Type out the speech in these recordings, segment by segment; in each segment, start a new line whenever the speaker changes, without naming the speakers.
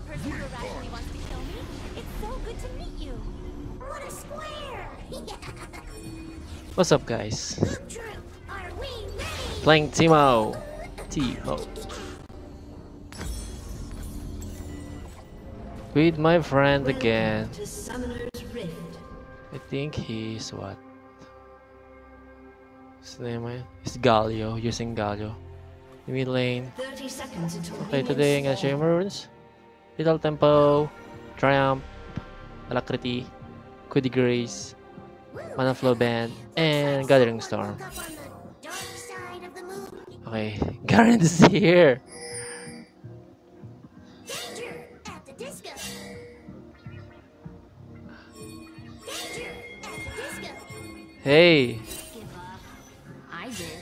person who irrationally wants to kill me. It's so good to meet you.
What a square!
What's up, guys?
Group troop, are we ready?
Playing Teemo. Teemo. With my friend again.
To Summoner's Rift.
I think he's what? What's the name? It's Galio. Using Galio. Mid lane.
30 seconds until
Okay, today I'm gonna show you runes. Little Tempo, Triumph, Alacrity, Quiddy Grace, Mana Flow Band, and Gathering Storm.
Up on the dark side of the moon.
Okay, Garen is here.
Danger at the disco. Danger at the disco.
Hey,
Give up. I did.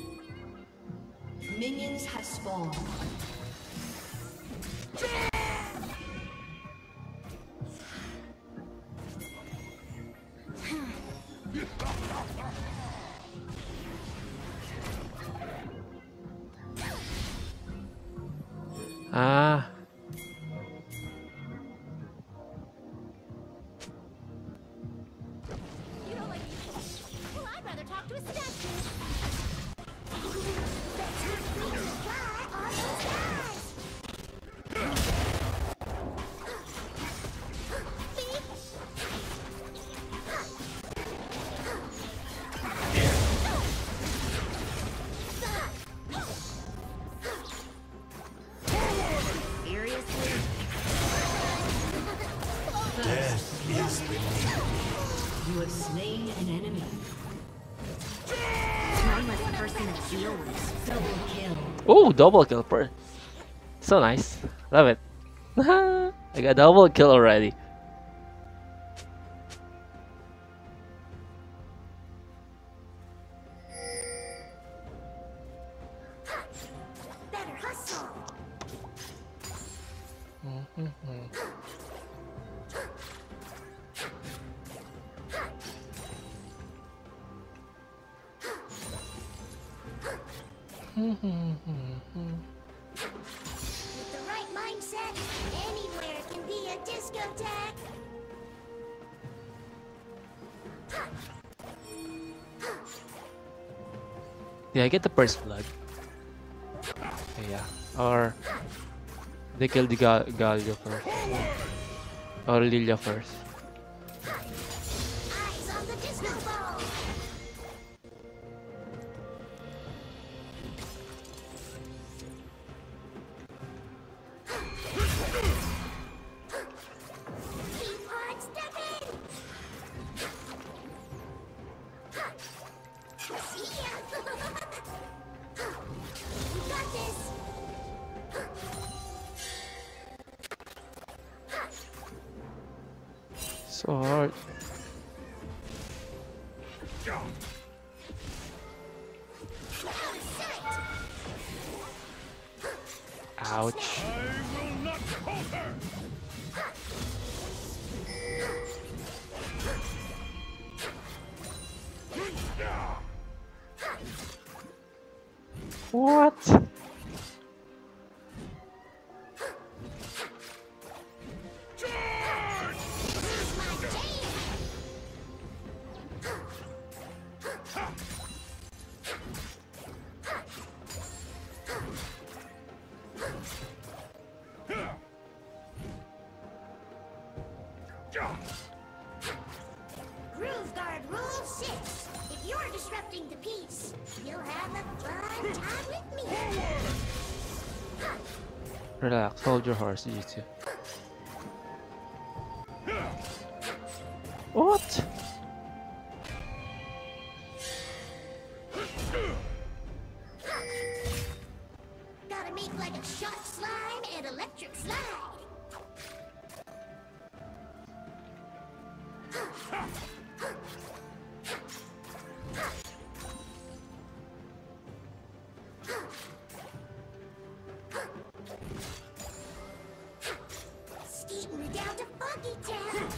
Minions have spawned.
ah,
You don't like me? Well, I'd rather talk to a statue.
Try on those guys.
Seriously?
You have slain an enemy.
Mindless person to deal with.
Double kill.
oh, double kill per. So nice. Love it. I got double kill already.
Better hustle. With the right mindset, anywhere can be a discotheque.
Did I get the first blood? Yeah. Or they killed the Galio first. Or Lilia first.
Eyes on the disco ball. Keep on stepping. See ya. You got this.
So hard.
Out of sight.
Ouch. What?
Here's my jam. Groove Guard Rule 6. If you're disrupting the peace, you'll have a fun time with me.
Relax, hold your horse, you two. What?
Gotta make like a shot slime and electric slide. Skating down to Funky Town.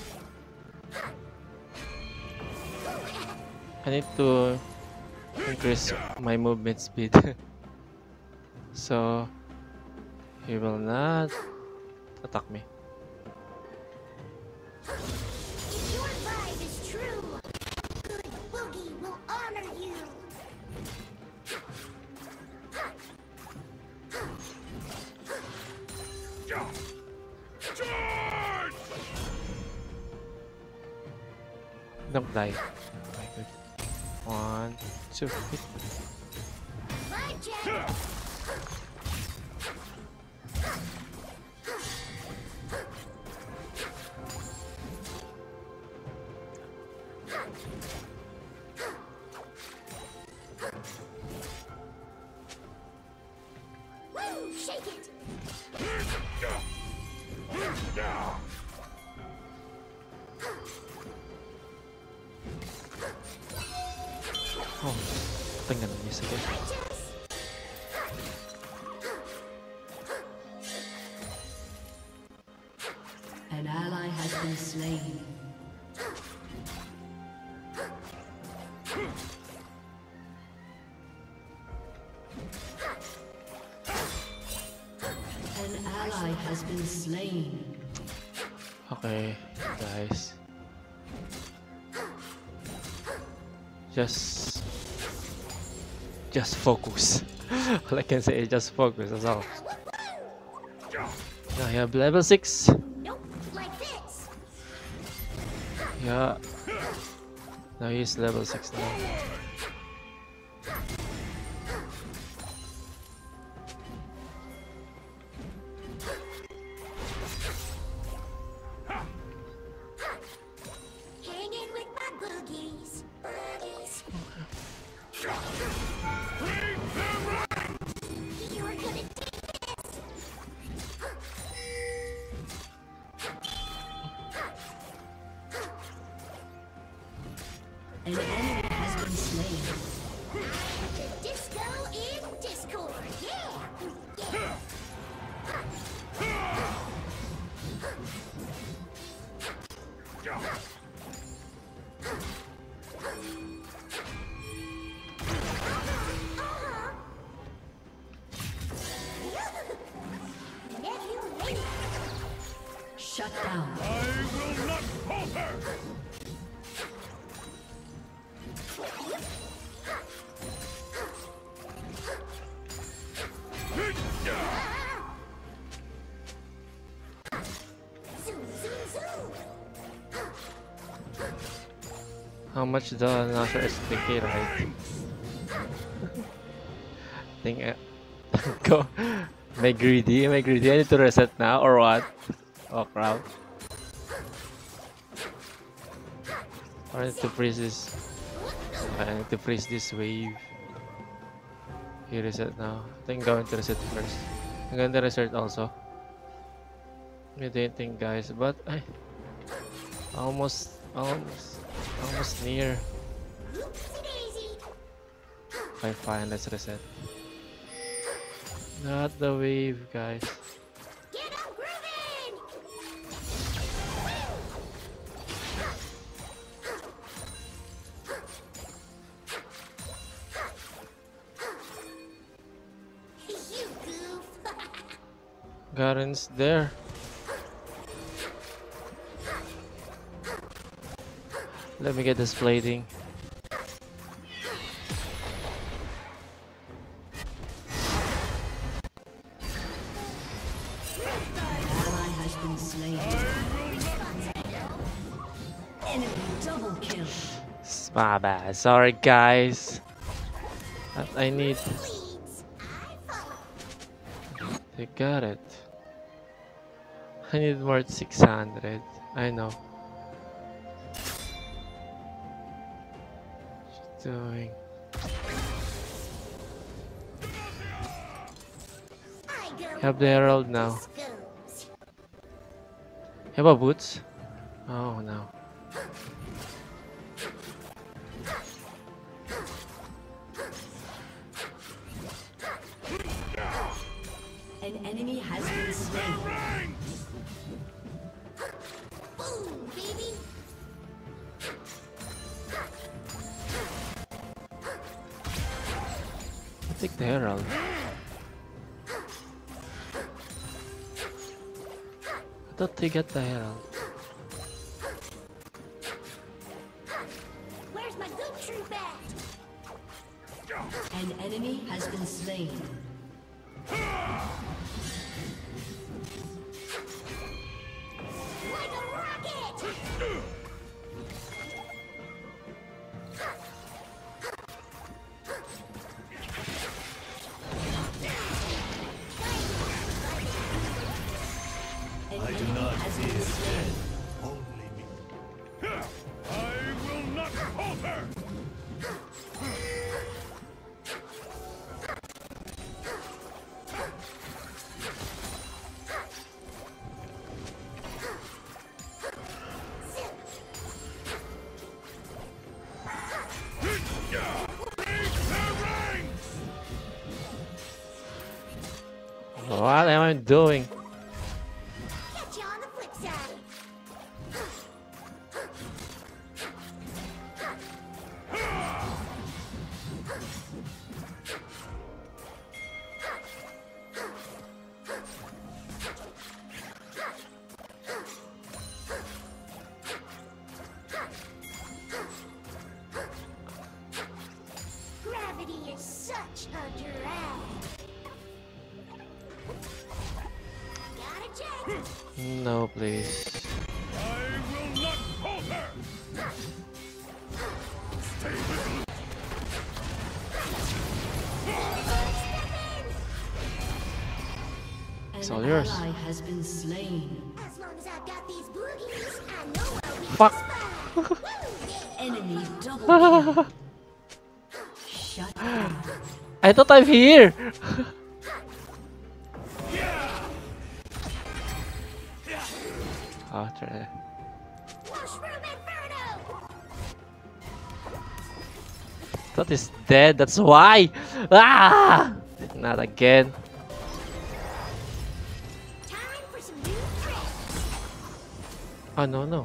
I need to increase my movement speed. So he will not attack me.
If your vibe is true, good boogie will honor you.
Don't die. Okay, good. 1, 2, hit.
My jacket. Woo, shake it.
Oh, tingnan niya sige.
An ally has been slain. An ally has been slain.
Okay, guys. Just focus. All I can say is just focus, that's all. Now you have level 6.
Nope, like this.
Yeah. Now he's level 6 now.
Hanging with my boogies. Boogies. You're gonna take this.
An enemy has been slain.
The disco in Discord. Yeah. Yeah.
Shut down.
Zoom, zoom, zoom.
How much the Nasher is thinking, right? Think go. Am I greedy? Am I greedy? I need to reset now or what? Oh crap. I need to freeze this. I need to freeze this wave. You reset now. I think I'm going to reset first. I'm going to reset also. I didn't think, guys, but I almost near.
Oopsie daisy.
Okay, fine, let's reset. Not the wave, guys.
Get 'em grooving. You goof.
Garen's there. Let me get this plating.
Ally has been slain. Enemy double kill.
It's my bad. Sorry, guys. I need.
Leads. I follow.
They got it. I need more 600. I know. What's she doing?
I go
Have the herald now.
goes.
Have a boots? Oh no.
An enemy has been slain.
Boom, baby.
I'll take the herald. I thought they got the herald.
Where's my goop troop at?
An enemy has been slain.
Like a rocket!
An enemy has been slain.
Only me. I will not falter!
What am I doing?
Catch you on the flip side. Gravity is such a drag. Gotta check.
No, please.
I will not falter! Stay with me.
It's all
An
yours.
ally has been slain.
As long as I've got these boogies, I know I'll be
Fuck.
fine. Woo, yeah.
Enemy double kill. Shut down.
I thought I'm here. Oh, try.
Mushroom Inferno!
Thought he's dead. That's why. Ah! Not again.
Time for some new tricks.
Oh no no.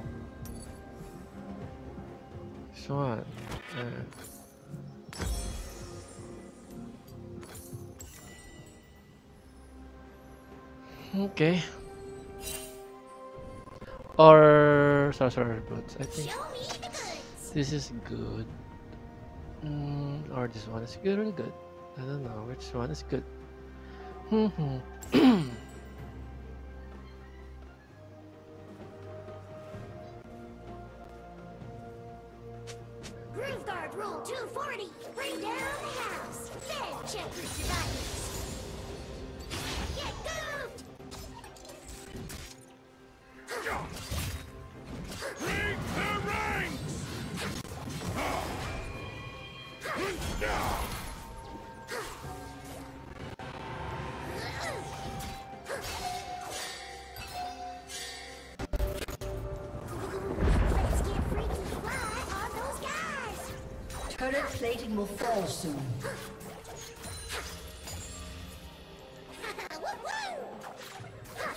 Swan. Okay. Or sorcerer boots. I think
Show me the goods.
this is good. Or this one is good. Really good. I don't know which one is good.
Groove Guard roll 240. Bring down the house. Then check your survivors. Get goofed!
Break the ranks!
Let's get freaky fly on those guys.
Turret plating will fall soon.
Woo-woo!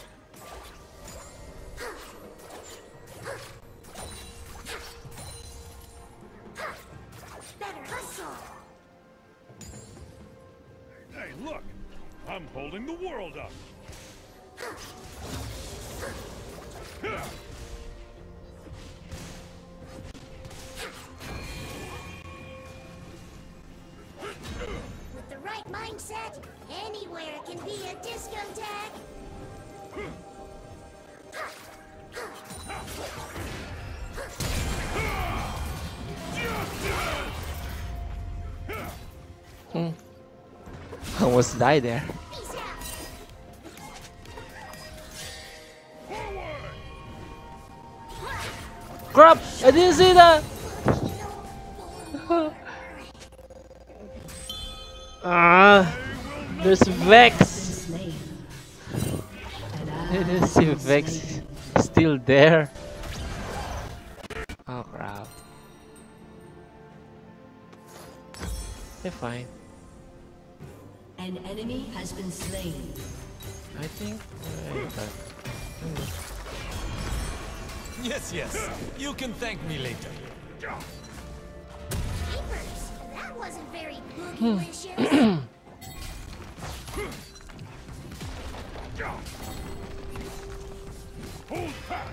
Better hustle.
Hey, look! I'm holding the world up!
With the right mindset, anywhere can be a discotheque.
Almost died there.
Peace out.
Forward!
Crap! I didn't see that! Ah, there's Vex!
Slain. An
I
ally
didn't
has
see
been
Vex
slain.
still there. Oh crap. They're fine.
An enemy has been slain.
I think.
Yes, yes. You can thank me later.
Papers. That wasn't very boogylicious.
Hold fast.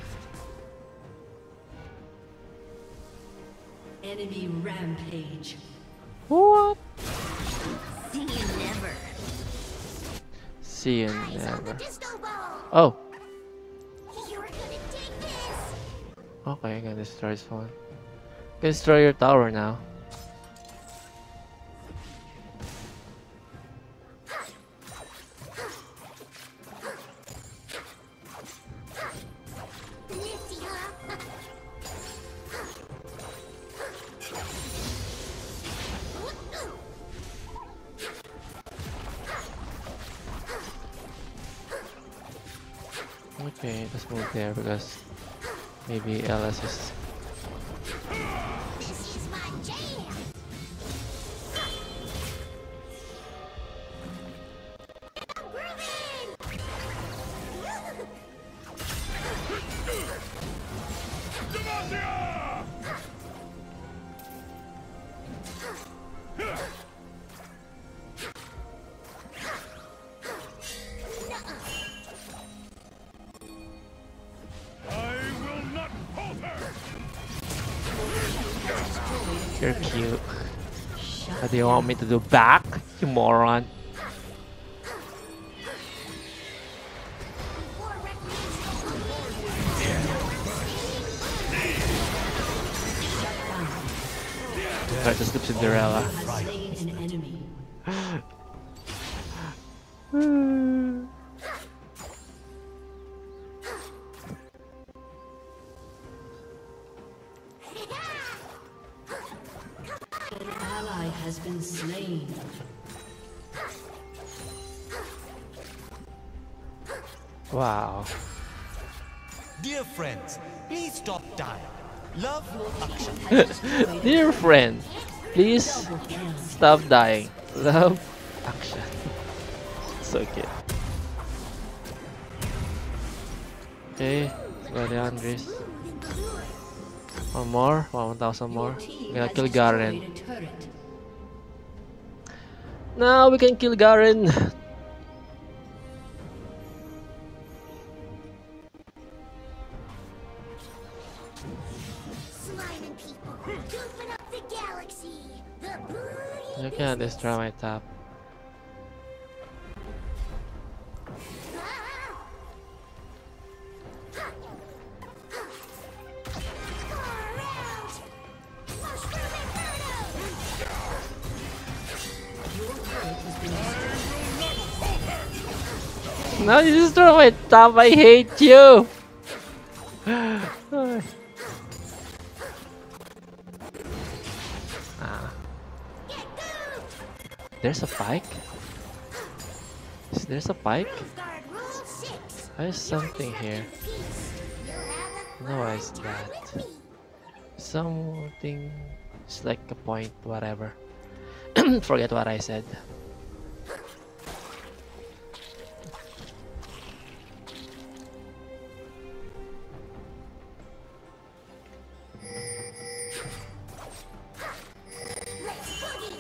Enemy rampage.
What?
See you never.
See you
Eyes on the
never.
disco ball.
Oh,
You're gonna take this.
okay, I'm gonna destroy this one. Destroy your tower now.
Nifty, huh?
Okay, let's move there because maybe LS is.
This is my jam. I'm grooving.
Demacia! I will not falter!
You're cute. What do you want me to do back, you moron?
Before recreational
Try to skip Cinderella.
Has slain an enemy. An ally has been slain.
Wow.
Dear friends, please stop dying. Love action.
Dear friend, please stop dying. Love action. So cute. Okay, let's go the Andres. One more, 1,000 more.
Team
I'm gonna
has
kill
destroyed
Garen.
a turret.
Now we can kill Garen.
Sliming people, goofing up the galaxy. The booty
You can't destroy my top.
Ah! Far out! Mushroom Inferno!
Your turret has been destroyed.
No, you destroy my top. I hate you. Ah. There's a pike? There's a pike?
Guard Rule 6.
There's something here. No, it's that. Something. It's like a point, whatever. Forget what I said.
Let's boogie!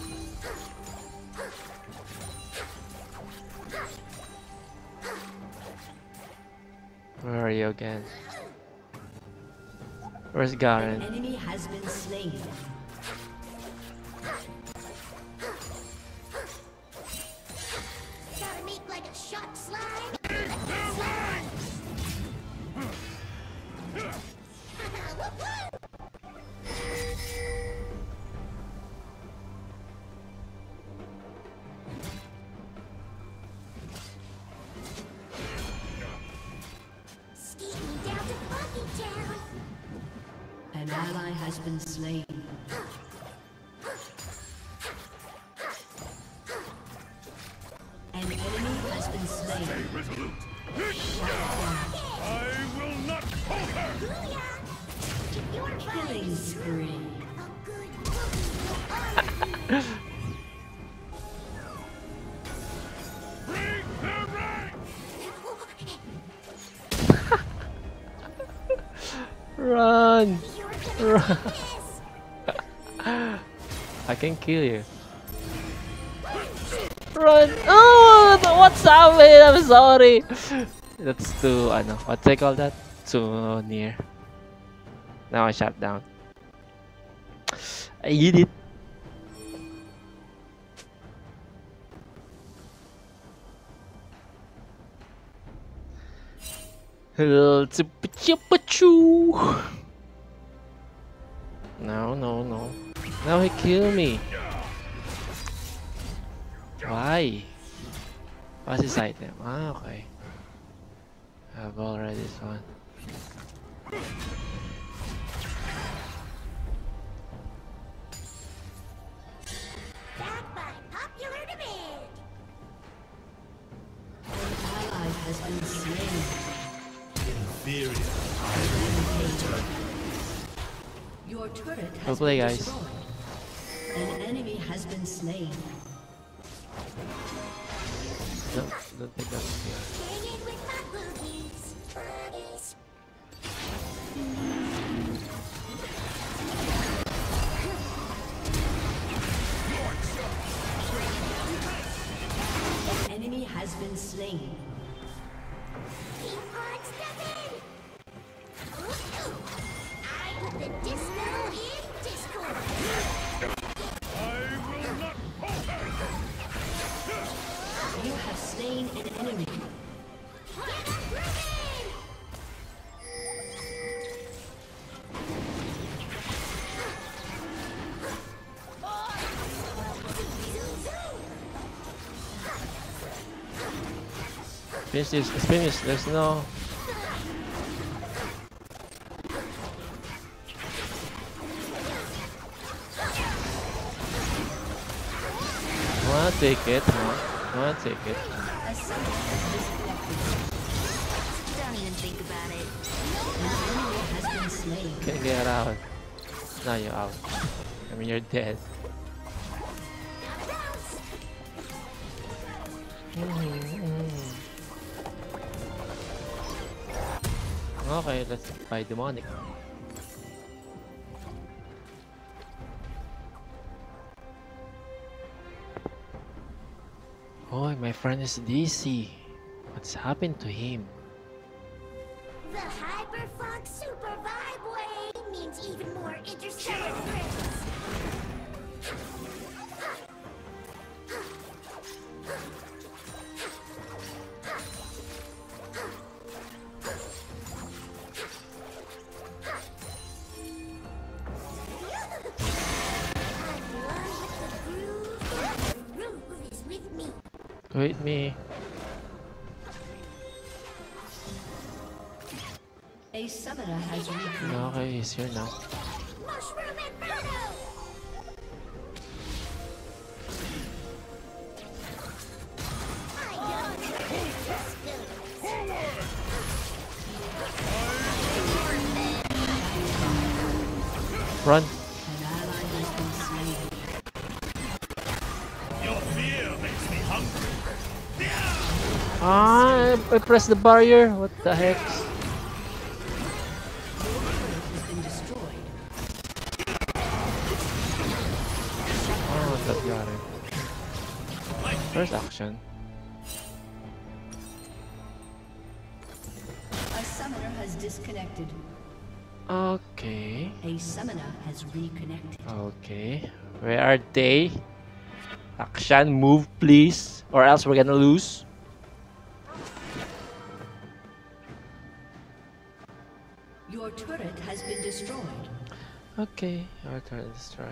Where are you again? Where's
An
Garen?
enemy has been slain.
Gotta make like a shot slide. Skating down to Funky Town.
An ally has been slain. An enemy has been slain.
Resolute. I will not falter!
Booyah! Keep your
Killing
vibes.
spree.
A good boogie will
Bring the ranks!
Run!
You're gonna take this.
I can kill you. Run! Oh, what's happening? I'm sorry. That's too, ano, what do they call that? Too near. Now I shut down. I did it. No, no, no. Now he kill me. Why? What's his item? Ah, okay. I've already this one.
Back by popular demand.
An ally has been slain.
Inferior.
Your turret
Well
has
play,
been
guys.
destroyed. An enemy has been slain.
Don't think that's here.
Hanging with my boogies. Boogies.
An enemy has been slain.
Keep on stepping. I put the disco in Discord.
I will not falter!
You have slain an enemy.
Get up, Ruben!
Finish this. It's finished. There's no. Wanna take it, huh? Wanna take it.
A summoner has disconnected.
Don't even think about it.
An enemy has been slain.
Can't get out. Now you're out. I mean, you're dead. Okay, let's buy demonic. Oh, my friend is DC. What's happened to him?
The Hyperfunk Super Vibe Wave means even more interstellar thrills. I'm one with the groove. The groove is with me.
Wait me.
A summoner has reconnected.
Okay, he's here now.
Mushroom Inferno! I don't hate this feeling.
Run.
An ally has been slain.
Your fear makes me hungry.
Ah, I pressed the barrier. What the heck?
Your turret has been destroyed.
Oh, that got it. First action.
A summoner has disconnected.
Okay.
A summoner has reconnected.
Okay. Where are they? Action, move please. Or else we're gonna lose.
Your turret has been destroyed.
Okay, our turn to destroy.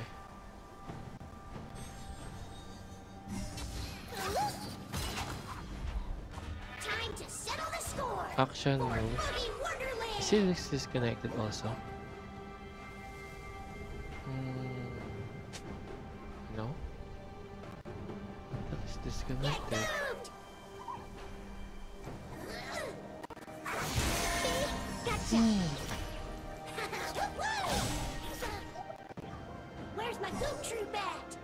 Time to settle the score.
Action,
For
move.
Boogie Wonderland.
Is it disconnected also? No. That is disconnected.
Moved. Gotcha. Where's my goop troop at?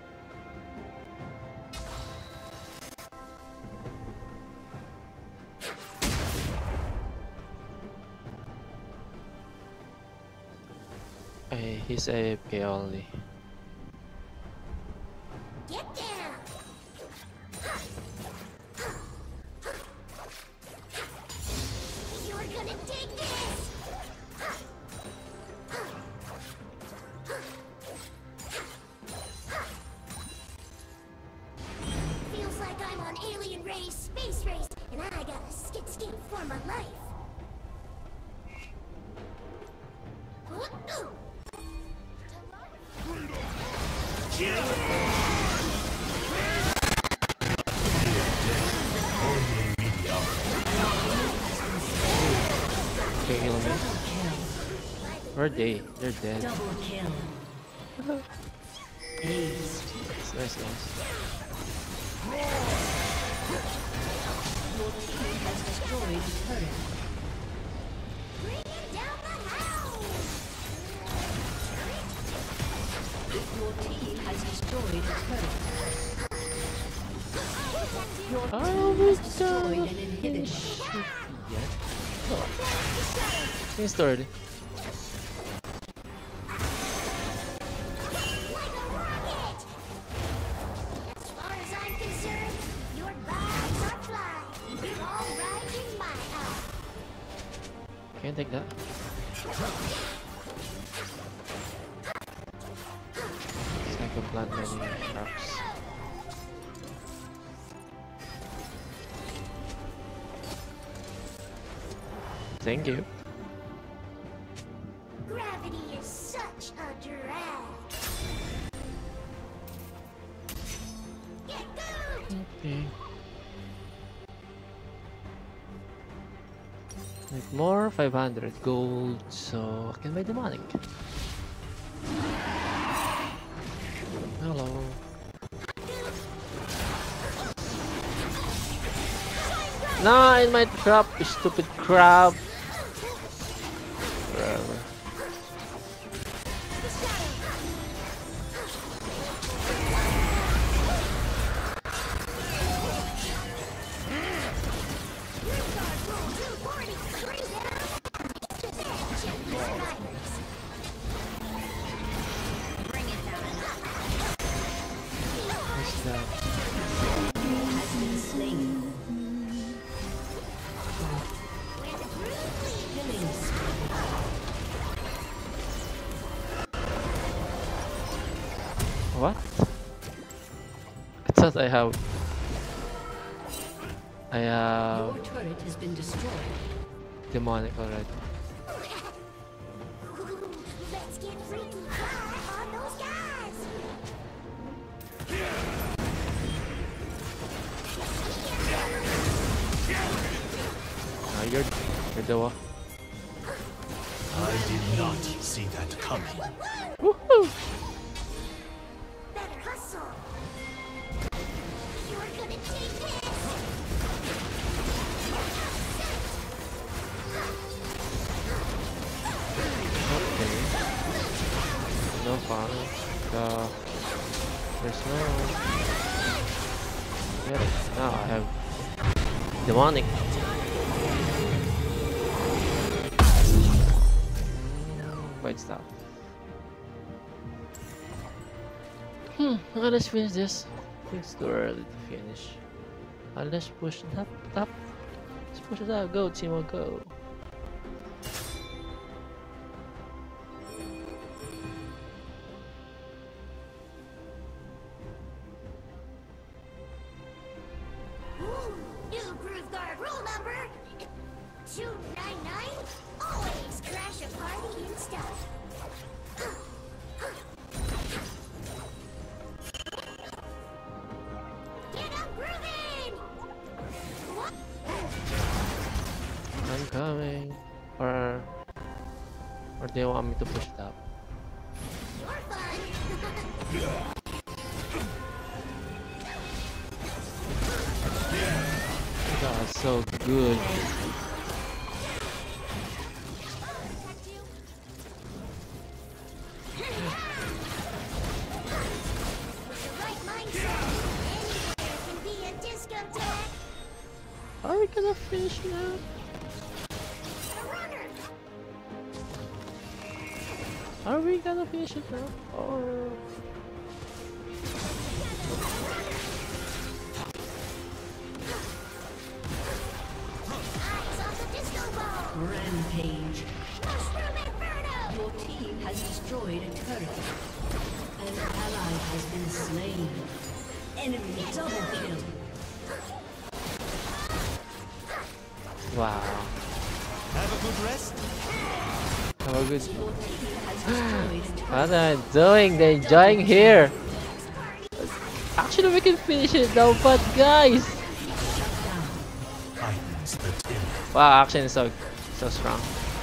He's AFK only.
Get down. for my life.
Okay, heal me. Where are they? They're dead.
Double kill. Ace.
Nice, nice, nice.
Your team has destroyed the turret.
Bring down the house.
Your team has destroyed a turret. Your
Oh,
team
we
has destroyed
got
an inhibitor.
Same story.
Like a rocket. As far as I'm concerned, your vibes are flying. You're all right in my eye.
Can't take that. It's like a plant many traps. Thank you.
Gravity is such a drag. Get good.
Okay. Like more 500 gold, so I can buy demonic. Hello. Nah, in my trap, you stupid crab. Whatever. What's that?
Has been slain. Killing spree.
What? I thought I have
Your turret has been destroyed.
demonic already.
Let's get freaky fly on those guys.
You're the one.
I did not see that coming.
Woohoo!
Better hustle. You're gonna take this.
Okay. No fun. There's no. Get it. Now I have demonic. Wait, stop. Let's finish this. It's too early to finish. Let's push it up. Let's push it up. Go, Timo, go.
Ooh, new Groove Guard rule number 299. Always crash a party and stuff. Get up grooving! What?
I'm coming. Or do you want me to push it up?
You're fun.
God, so good.
With the right mindset, anywhere can be a discotheque.
Are we gonna finish now?
A runner.
Are we gonna finish it now? Or
Eyes on the disco ball.
Rampage.
Mushroom Inferno.
Your team has destroyed a turret. An ally has been slain. Enemy double kill.
Wow.
Have a good rest.
Have a good.
Your team has destroyed a turret.
What am I doing? They're enjoying here. Actually, we can finish it now, but guys.
Heightens the terror.
Wow, action is so strong.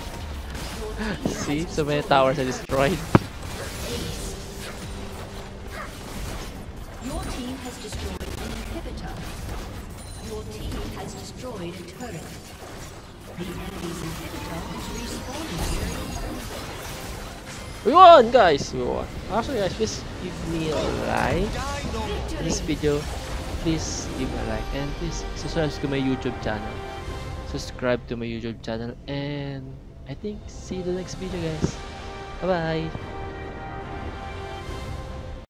See, so many towers are destroyed.
Your team has destroyed an inhibitor. Your team has destroyed a turret. The enemy's inhibitor is respawning.
We won, guys. We won. Also, guys, please give me a like in this video. Please give me a like and please subscribe to my YouTube channel. Subscribe to my YouTube channel, and I think see you in the next video, guys. Bye bye.